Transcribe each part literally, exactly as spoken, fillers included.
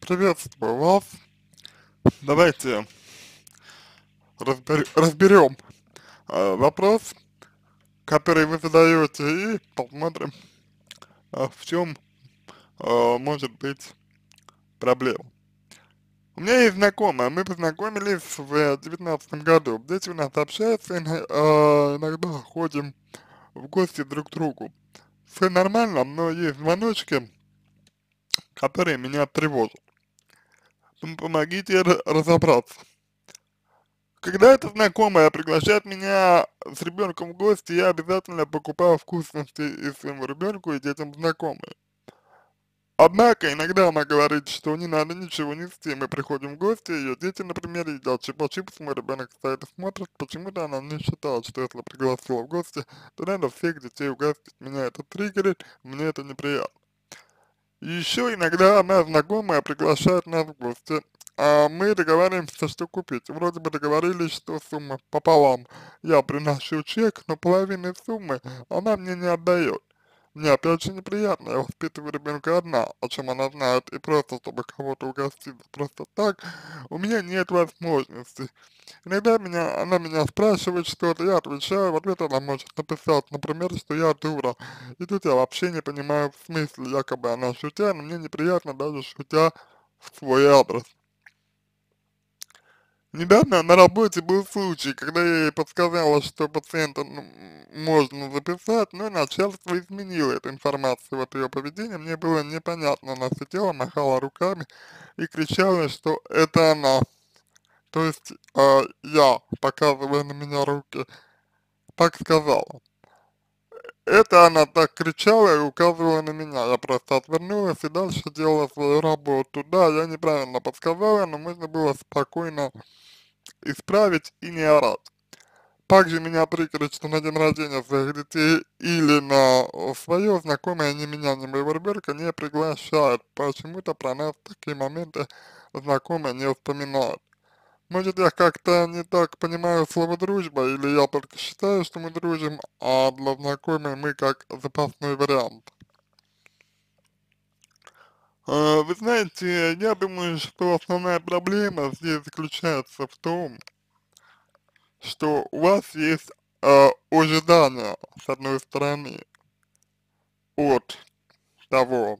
Приветствую вас. Давайте разбер- разберем э, вопрос, который вы задаете, и посмотрим, э, в чем э, может быть проблема. У меня есть знакомая, мы познакомились в девятнадцатом году. Дети у нас общаются, ино- э, иногда ходим в гости друг к другу. Все нормально, но есть звоночки, которые меня тревожат. М, Помогите р- разобраться. Когда эта знакомая приглашает меня с ребенком в гости, я обязательно покупаю вкусности и своему ребенку, и детям знакомые. Однако, иногда она говорит, что не надо ничего нести, мы приходим в гости, ее дети, например, едят чипа-чипсы, мой ребенок стоит и смотрит, почему-то она не считает, что если пригласила в гости, то надо всех детей угостить. Меня это триггерит, мне это неприятно. Еще иногда она знакомая приглашает нас в гости, а мы договариваемся, что купить. Вроде бы договорились, что сумма пополам. Я приношу чек, но половины суммы она мне не отдает. Мне опять же неприятно, я воспитываю ребенка одна, о чем она знает, и просто, чтобы кого-то угостить просто так, у меня нет возможности. Иногда меня, она меня спрашивает что-то, я отвечаю, в ответ она может написать, например, что я дура. И тут я вообще не понимаю в смысле, якобы она шутя, но мне неприятно даже шутя в свой адрес. Недавно на работе был случай, когда я ей подсказала, что пациента ну, можно записать, но начальство изменило эту информацию. Вот ее поведение мне было непонятно. Она сидела, махала руками и кричала, что это она. То есть э, я, показывая на меня руки, так сказала. Это она так кричала и указывала на меня. Я просто отвернулась и дальше делала свою работу. Да, я неправильно подсказала, но можно было спокойно исправить и не орать. Также меня прикрыть, что на день рождения своих детей или на свое знакомое ни меня, ни моего ребенка не приглашают. Почему-то про нас в такие моменты знакомые не вспоминают. Может, я как-то не так понимаю слово дружба, или я только считаю, что мы дружим, а для знакомых мы как запасной вариант. А, Вы знаете, я думаю, что основная проблема здесь заключается в том, что у вас есть а, ожидания, с одной стороны, от того,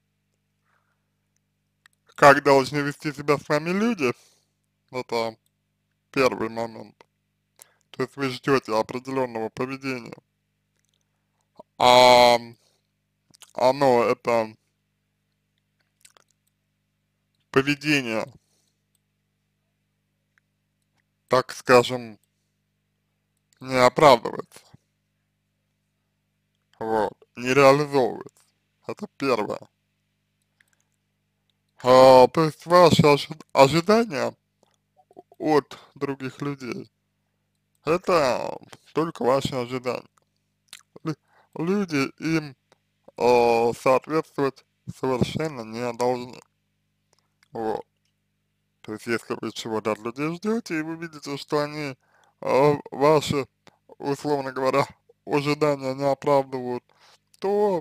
как должны вести себя с вами люди, это первый момент. То есть вы ждете определенного поведения, а оно, это поведение, так скажем, не оправдывается, вот, не реализовывается. Это первое. А, то есть ваши ожи- ожидания от других людей, это только ваши ожидания. Лю- Люди им а, соответствовать совершенно не должны. Вот. То есть если вы чего-то от людей ждете, и вы видите, что они а, ваши, условно говоря, ожидания не оправдывают, то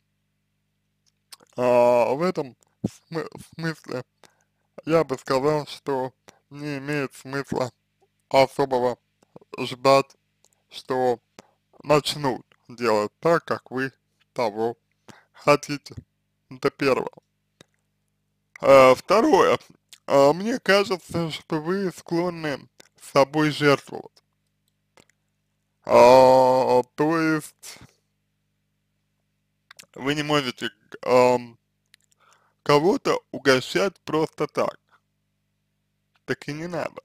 а, в этом смы- смысле я бы сказал, что не имеет смысла особого ждать, что начнут делать так, как вы того хотите. Это первое. А, второе. А, мне кажется, что вы склонны с собой жертвовать. А, то есть вы не можете ам, кого-то угощать просто так. Так и не надо.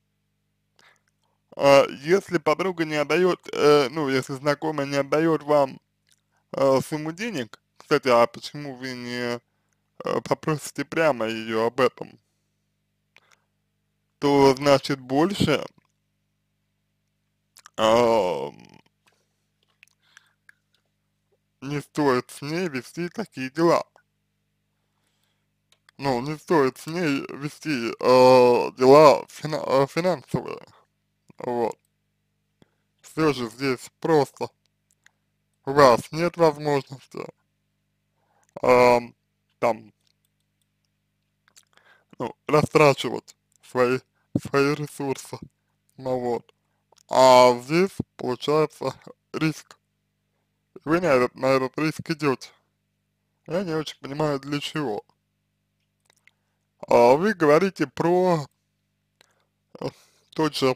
А, если подруга не отдает, э, ну, если знакомая не отдает вам э, сумму денег, кстати, а почему вы не э, попросите прямо ее об этом, то значит больше а, не стоит с ней вести такие дела. Ну, не стоит с ней вести э, дела фина э, финансовые. Вот. Все же здесь просто у вас нет возможности э, там ну, растрачивать свои, свои ресурсы, ну вот. А здесь получается риск. Вы на этот, на этот риск идете. Я не очень понимаю, для чего. А вы говорите про э, тот же,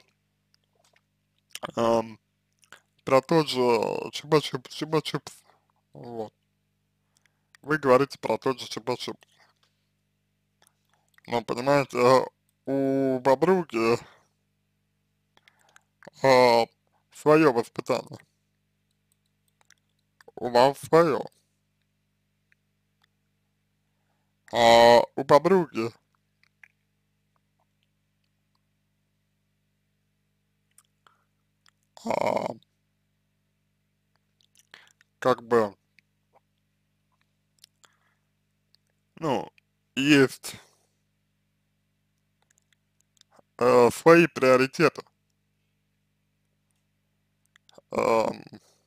эм, про тот же чупа-чупс, чупа-чупс. Вот. Вы говорите про тот же чупа-чупс. Но, понимаете, э, у подруги э, свое воспитание, у вас свое. А у подруги, а, как бы, ну, есть э, свои приоритеты, эм,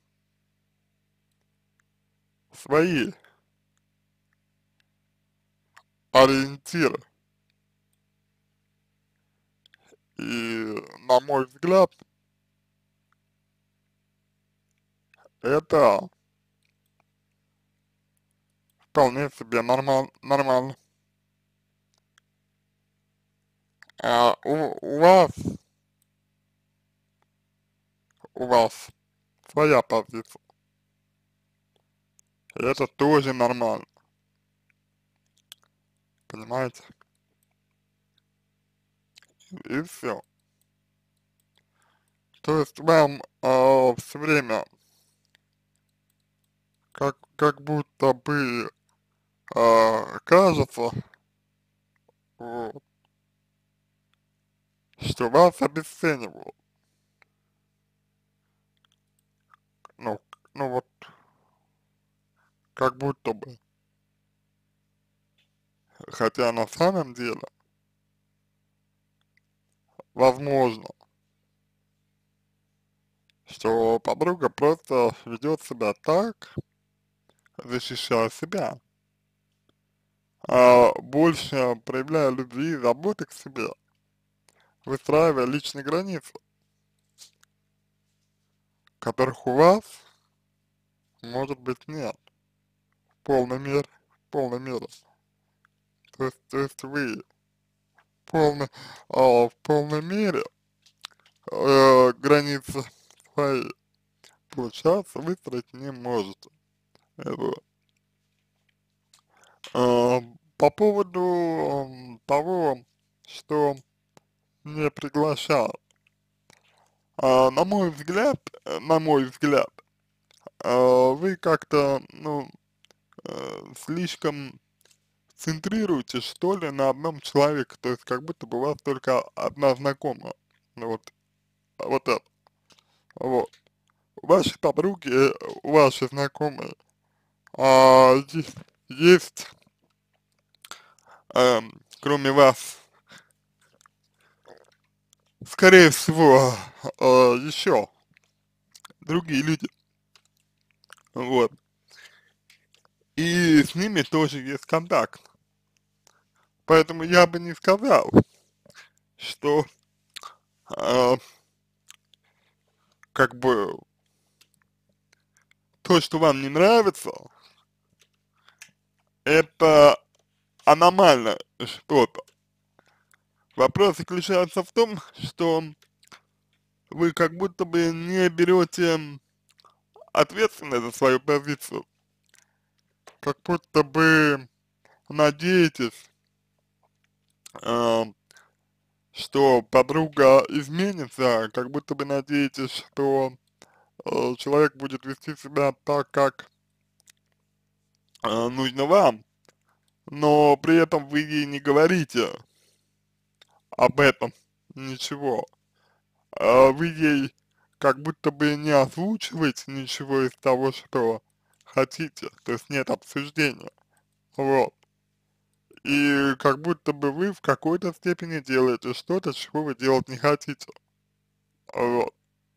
свои ориентиры. И, на мой взгляд, это вполне себе нормал, нормально. А у, у вас, у вас своя позиция. И это тоже нормально, понимаете? И все. То есть вам э, все время как, как будто бы э, кажется, вот, что вас обесценивают. Ну, ну вот, как будто бы. Хотя на самом деле, возможно, что подруга просто ведет себя так, защищая себя, а больше проявляя любви и заботы к себе, выстраивая личные границы, которых у вас, может быть, нет в полной мере, в полной мере. То есть, то есть вы в полной, а, в полной мере э, границы свои, получается, выстроить не можете. Вот. А, по поводу м, того, что не приглашают. А, на мой взгляд, э, на мой взгляд, а, вы как-то, ну, э, слишком центрируетесь, что ли, на одном человеке, то есть как будто бы у вас только одна знакомая, ну вот, вот это, вот. Ваши подруги, э, ваши знакомые, а, есть, есть эм, кроме вас, скорее всего, э, еще другие люди, вот. И с ними тоже есть контакт. Поэтому я бы не сказал, что э, как бы то, что вам не нравится, это аномально что-то. Вопрос заключается в том, что вы как будто бы не берете ответственность за свою позицию, как будто бы надеетесь, э, что подруга изменится, как будто бы надеетесь, что э, человек будет вести себя так, как э, нужно вам, но при этом вы ей не говорите об этом ничего. А вы ей как будто бы не озвучиваете ничего из того, что хотите, то есть нет обсуждения, вот. И как будто бы вы в какой-то степени делаете что-то, чего вы делать не хотите, вот.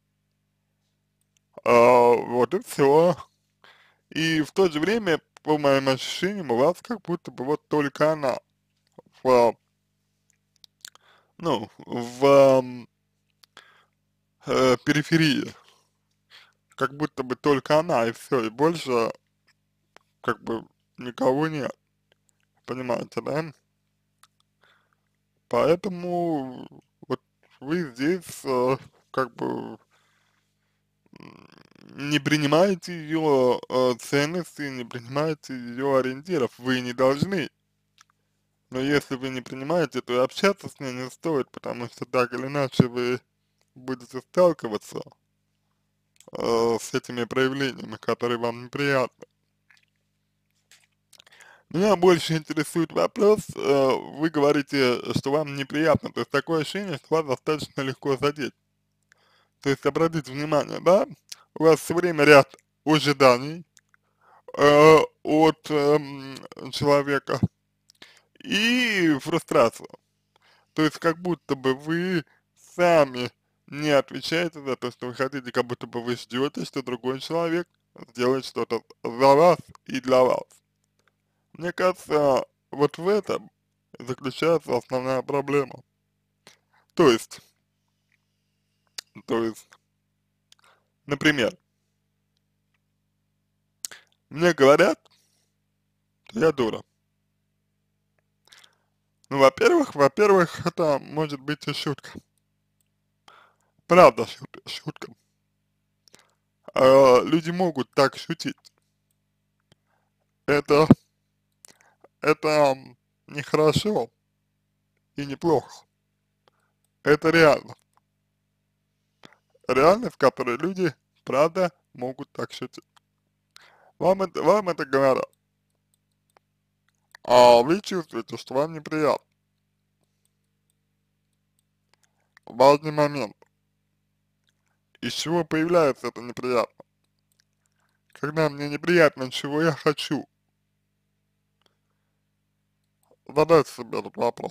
А, вот и все. И в то же время, по моим ощущениям, у вас как будто бы вот только она в ну, в ам, э, периферии, как будто бы только она и все, и больше как бы никого нет, понимаете, да? Поэтому вот вы здесь э, как бы м, не принимаете ее э, ценности, не принимаете ее ориентиров, вы не должны. Но если вы не принимаете, то и общаться с ней не стоит, потому что так или иначе вы будете сталкиваться э, с этими проявлениями, которые вам неприятны. Меня больше интересует вопрос, э, вы говорите, что вам неприятно, то есть такое ощущение, что вас достаточно легко задеть. То есть обратите внимание, да, у вас все время ряд ожиданий э, от эм, человека и фрустрация. То есть как будто бы вы сами не отвечаете за то, что вы хотите, как будто бы вы ждете, что другой человек сделает что-то за вас и для вас. Мне кажется, вот в этом заключается основная проблема. То есть, то есть, например, мне говорят, что я дура. Ну, во-первых, во-первых, это может быть и шутка. Правда, шут- шутка. А, люди могут так шутить. Это, это м, нехорошо и неплохо. Это реально. Реальность, в которой люди, правда, могут так шутить. Вам это, вам это говорят, а вы чувствуете, что вам неприятно. Важный момент. Из чего появляется это неприятно? Когда мне неприятно, чего я хочу, задайте себе этот вопрос.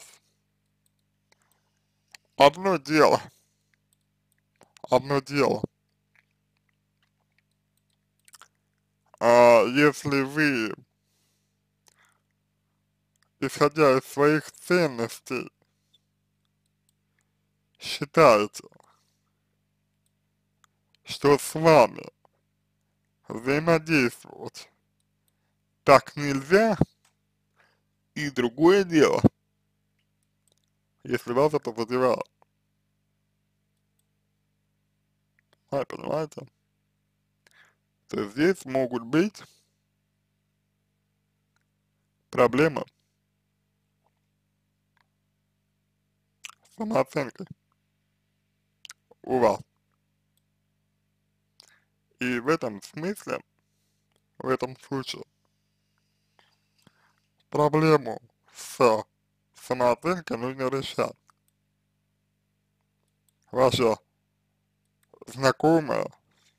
Одно дело, одно дело, а если вы, исходя из своих ценностей, считаете, что с вами взаимодействовать так нельзя, и другое дело, если вас это задевает. А, понимаете? То есть здесь могут быть проблемы с самооценкой у вас. И в этом смысле, в этом случае, проблему с самооценкой нужно решать. Ваша знакомая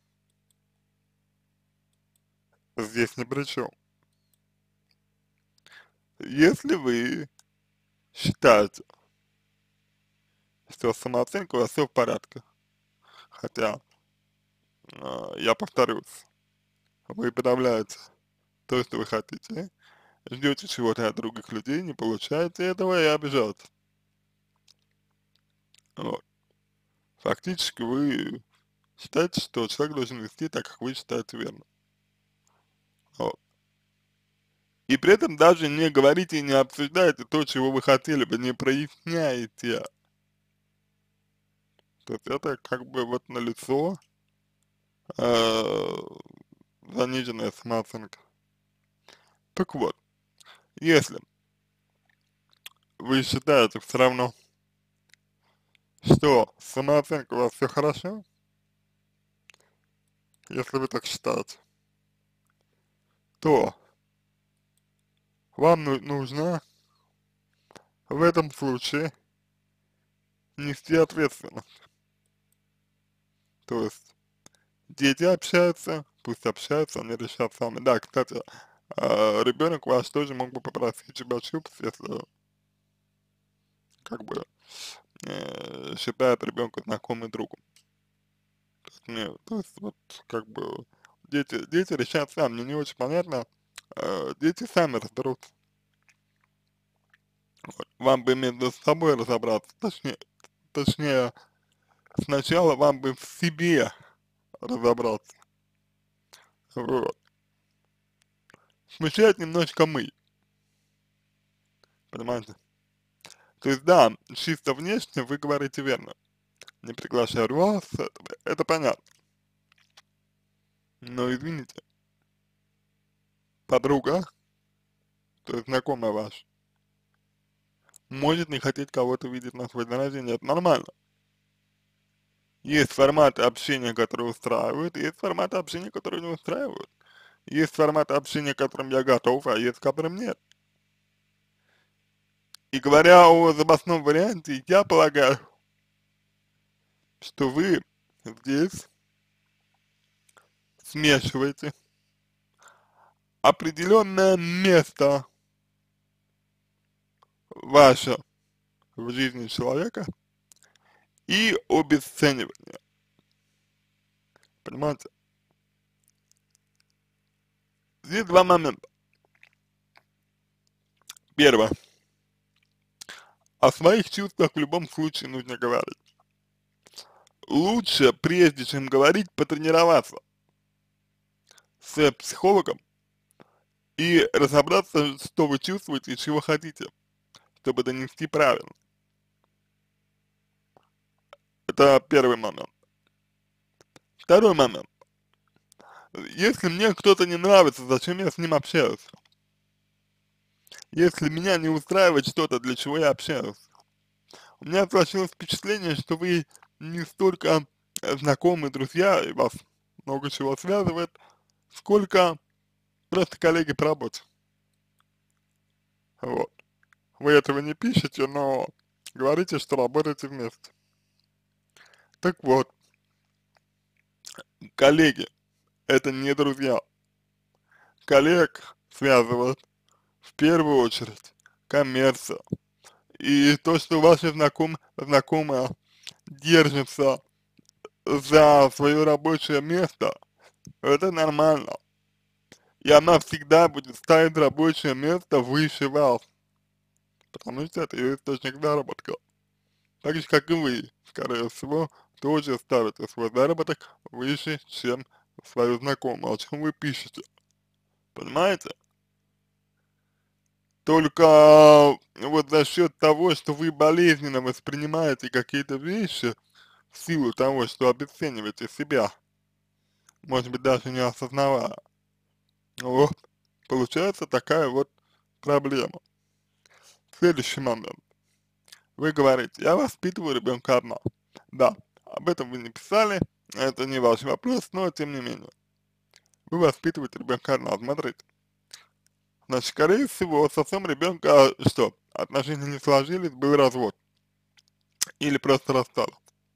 здесь ни при чем. Если вы считаете, что с самооценкой у вас все в порядке, хотя, э, я повторюсь, вы подавляете то, что вы хотите, ждете чего-то от других людей, не получаете этого и обижаетесь. Вот. Фактически вы считаете, что человек должен вести так, как вы считаете верно. Вот. И при этом даже не говорите и не обсуждаете то, чего вы хотели бы, не проясняете. То есть это как бы вот налицо э, заниженная самооценка. Так вот, если вы считаете все равно, что с самооценкой у вас все хорошо, если вы так считаете, то вам ну- нужно в этом случае нести ответственность. То есть дети общаются, пусть общаются, они решат сами. Да, кстати, э, ребенок ваш тоже мог бы попросить тебя чувств, если как бы э, считает ребенка знакомым другом. Нет, то есть вот как бы дети, дети решают сами, мне не очень понятно, э, дети сами разберутся. Вот. вам бы между собой разобраться, точнее, точнее, сначала вам бы в себе разобраться, вот. Смущает немножко мы, понимаете? То есть, да, чисто внешне вы говорите верно, не приглашаю вас, это, это понятно, но извините, подруга, то есть знакомая ваша, может не хотеть кого-то видеть на свой день рождения, это нормально. Есть форматы общения, которые устраивают, есть форматы общения, которые не устраивают. Есть форматы общения, к которым я готов, а есть, к которым нет. И говоря о запасном варианте, я полагаю, что вы здесь смешиваете определенное место ваше в жизни человека и обесценивание. Понимаете? Здесь два момента. Первое. О своих чувствах в любом случае нужно говорить. Лучше, прежде чем говорить, потренироваться с психологом и разобраться, что вы чувствуете и чего хотите, чтобы донести правильно. Это первый момент. Второй момент. Если мне кто-то не нравится, зачем я с ним общаюсь? Если меня не устраивает что-то, для чего я общаюсь? У меня сложилось впечатление, что вы не столько знакомые, друзья, и вас много чего связывает, сколько просто коллеги по работе. Вот. Вы этого не пишете, но говорите, что работаете вместе. Так вот, коллеги — это не друзья. Коллег связывает в первую очередь коммерция. И то, что ваши знаком, знакомые держатся за свое рабочее место, это нормально. И она всегда будет ставить рабочее место выше вас, потому что это ее источник заработка. Так же, как и вы, скорее всего, тоже ставите свой заработок выше, чем свою знакомую, о чем вы пишете. Понимаете? Только вот за счет того, что вы болезненно воспринимаете какие-то вещи, в силу того, что обесцениваете себя, может быть, даже не осознавая, вот, получается такая вот проблема. Следующий момент. Вы говорите, я воспитываю ребенка одна. Да, об этом вы не писали, это не ваш вопрос, но тем не менее. Вы воспитываете ребенка одна, смотрите. Значит, скорее всего, с отцом ребенка что? Отношения не сложились, был развод. Или просто расстались.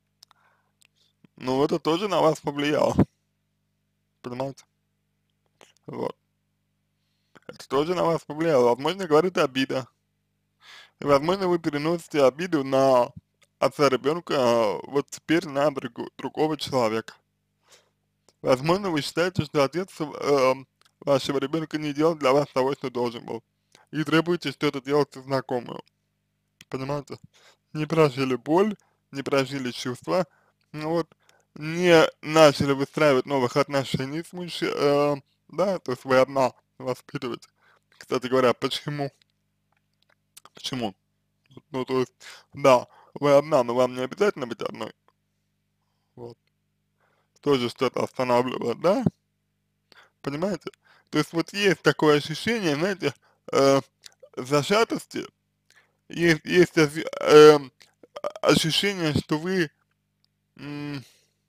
Ну, это тоже на вас повлияло. Понимаете? Вот. Это тоже на вас повлияло. Возможно, говорит обида. И, возможно, вы переносите обиду на отца ребенка а, вот теперь на другу, другого человека. Возможно, вы считаете, что отец э, вашего ребенка не делал для вас того, что должен был. И требуете что-то делать со знакомым. Понимаете? Не прожили боль, не прожили чувства, ну вот, не начали выстраивать новых отношений с мужчиной, э, да, то есть вы одна воспитываете. Кстати говоря, почему? Почему? Ну, то есть, да, вы одна, но вам не обязательно быть одной. Вот. Тоже что-то останавливает, да? Понимаете? То есть вот есть такое ощущение, знаете, э, зажатости, есть, есть э, ощущение, что вы м,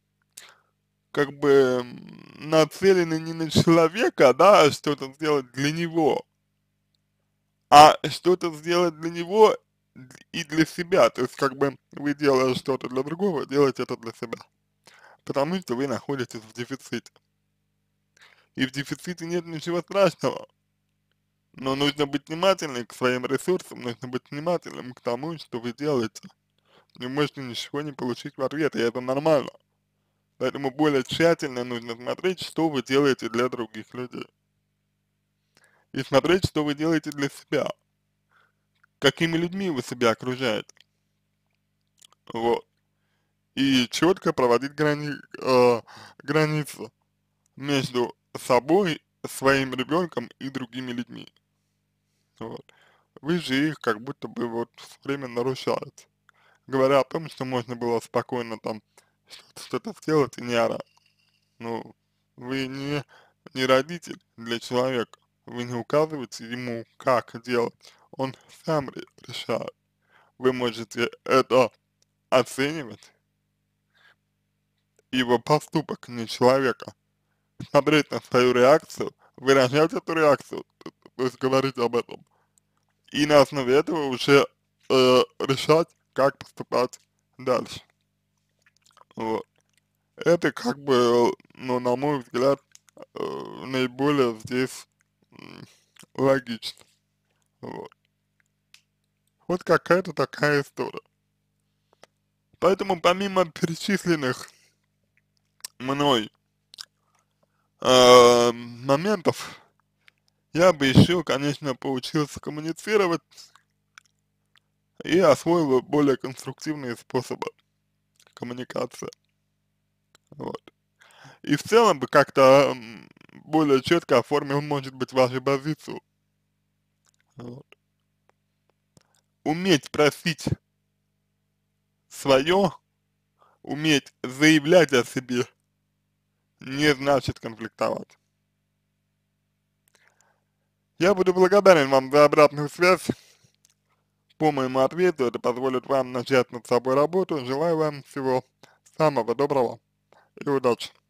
как бы нацелены не на человека, да, а что-то сделать для него, а что-то сделать для него и для себя. То есть как бы вы делая что-то для другого, делаете это для себя. Потому что вы находитесь в дефиците. И в дефиците нет ничего страшного. Но нужно быть внимательным к своим ресурсам, нужно быть внимательным к тому, что вы делаете. Не можете ничего не получить в ответ, и это нормально. Поэтому более тщательно нужно смотреть, что вы делаете для других людей. И смотреть, что вы делаете для себя. какими людьми вы себя окружаете, вот, и четко проводить грани, э, границу между собой, своим ребенком и другими людьми, вот. Вы же их как будто бы вот всё время нарушаете, говоря о том, что можно было спокойно там что-то сделать и не орать. Ну, вы не, не родитель для человека, вы не указываете ему, как делать, он сам ре- решает. Вы можете это оценивать, его поступок, не человека, смотреть на свою реакцию, выражать эту реакцию, т- то есть говорить об этом, и на основе этого уже э, решать, как поступать дальше. Вот. Это как бы, ну, на мой взгляд, э, наиболее здесь м, логично. Вот. Вот какая-то такая история. Поэтому помимо перечисленных мной э, моментов, я бы еще, конечно, поучился коммуницировать и освоил бы более конструктивные способы коммуникации. Вот. И в целом бы как-то м, более четко оформил, может быть, вашу позицию. Вот. Уметь просить свое, уметь заявлять о себе, не значит конфликтовать. Я буду благодарен вам за обратную связь по моему ответу. Это позволит вам начать над собой работу. Желаю вам всего самого доброго и удачи.